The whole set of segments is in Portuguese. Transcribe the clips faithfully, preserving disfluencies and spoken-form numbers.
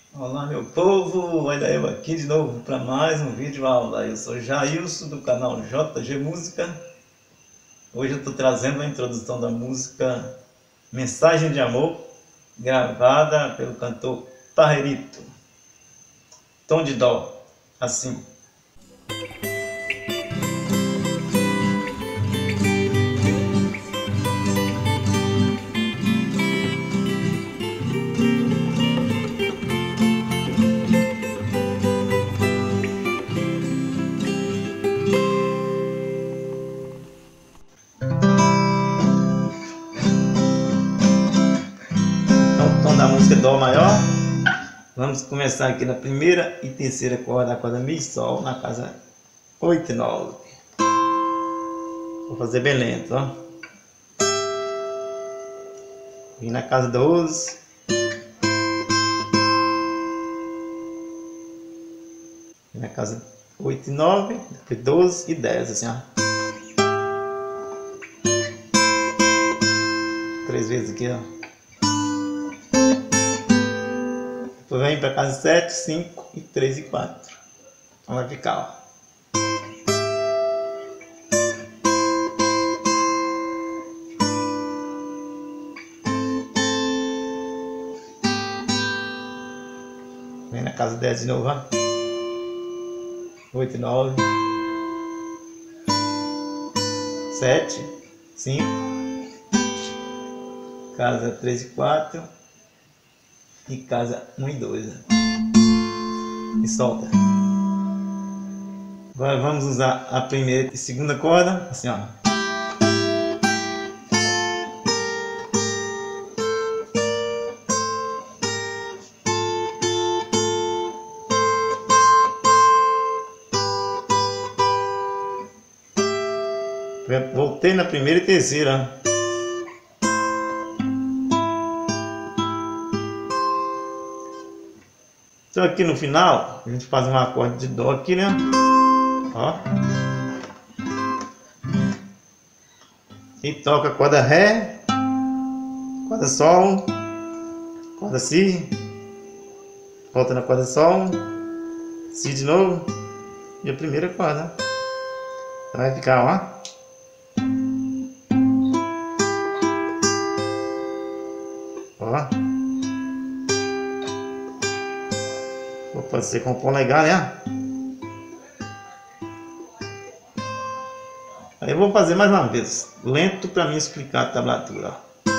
Olá meu povo, olha eu aqui de novo para mais um vídeo aula. Eu sou Jailson do canal J G Música. Hoje eu estou trazendo a introdução da música Mensagem de Amor, gravada pelo cantor Tarrerito. Tom de dó, assim. Então, o tom da música é dó maior. Vamos começar aqui na primeira e terceira corda, a corda Mi e Sol, na casa oito e nove. Vou fazer bem lento, ó. Vim na casa doze. Vim na casa oito e nove, depois doze e dez, assim, ó. Três vezes aqui, ó. Depois vem para casa sete, cinco e três e quatro. Então vai ficar, ó. Vem na casa dez de novo, ó. oito e nove. sete, cinco. Casa três e quatro. E casa um e dois. E solta. Agora vamos usar a primeira e segunda corda, assim, ó. Voltei na primeira e terceira. Então aqui no final a gente faz um acorde de dó aqui, né? Ó. E toca a corda Ré, corda Sol, corda Si, volta na corda Sol, Si de novo e a primeira corda. Então vai ficar, ó. Ó. Pode ser com o polegar, né? Aí eu vou fazer mais uma vez, lento para mim explicar a tablatura.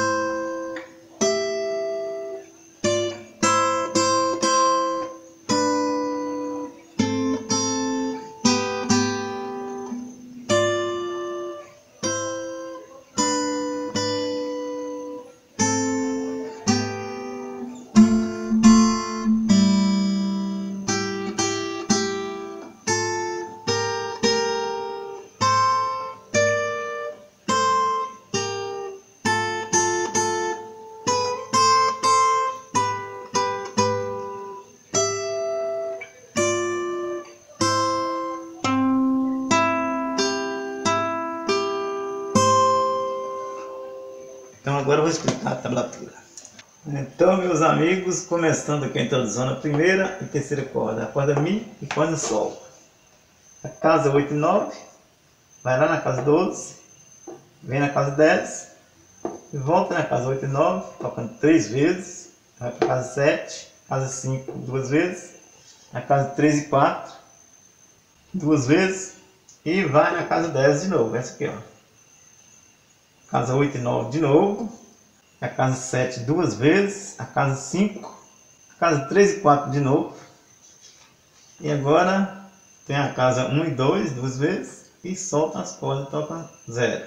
Então agora eu vou explicar a tablatura. Então, meus amigos, começando aqui a introdução na primeira e terceira corda, a corda Mi e corda Sol. A casa oito e nove, vai lá na casa doze, vem na casa dez, e volta na casa oito e nove, tocando três vezes, vai para a casa sete, casa cinco duas vezes, na casa três e quatro, duas vezes, e vai na casa dez de novo, essa aqui, ó. Casa oito e nove de novo, a casa sete duas vezes, a casa cinco, a casa três e quatro de novo, e agora tem a casa um e dois duas vezes, e solta as cordas, toca zero.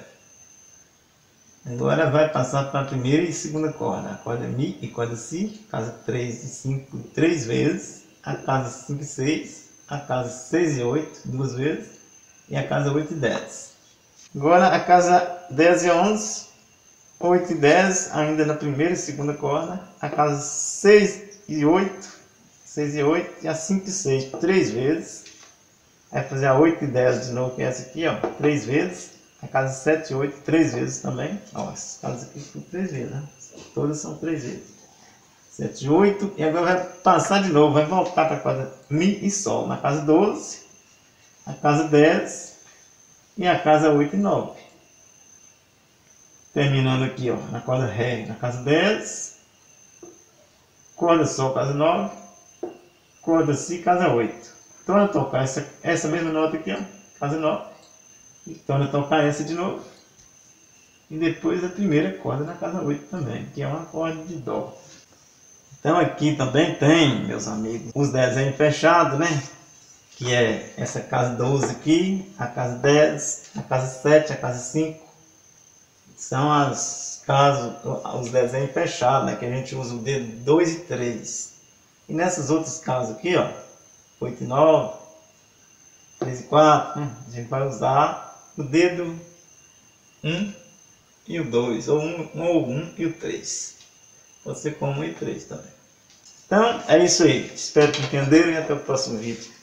Agora vai passar para a primeira e segunda corda, a corda Mi e corda Si, casa três e cinco três vezes, a casa cinco e seis, a casa seis e oito duas vezes, e a casa oito e dez. Agora a casa dez e onze, oito e dez, ainda na primeira e segunda corda, a casa seis e oito, seis e oito e a cinco e seis três vezes, vai fazer a oito e dez de novo, que é essa aqui, ó, três vezes, a casa sete e oito três vezes também, ó, essas casas aqui são três vezes, né? Todas são três vezes, sete, oito. E agora vai passar de novo, vai voltar para a casa Mi e Sol. Na casa doze, a casa dez e a casa oito e nove. Terminando aqui, ó, na corda Ré, na casa dez, corda Sol, casa nove, corda Si, casa oito. Torna a tocar essa, essa mesma nota aqui, ó, casa nove. E torna a tocar essa de novo. E depois a primeira corda na casa oito também, que é uma corda de Dó. Então aqui também tem, meus amigos, os desenhos fechados, né? Que é essa casa doze aqui, a casa dez, a casa sete, a casa cinco. São as casas, os desenhos fechados, né? Que a gente usa o dedo dois e três. E nessas outras casas aqui, ó, oito e nove, três e quatro, né? A gente vai usar o dedo um e o dois, ou um, um ou um e o três. Pode ser com um e três também. Então é isso aí. Espero que entenderam e até o próximo vídeo.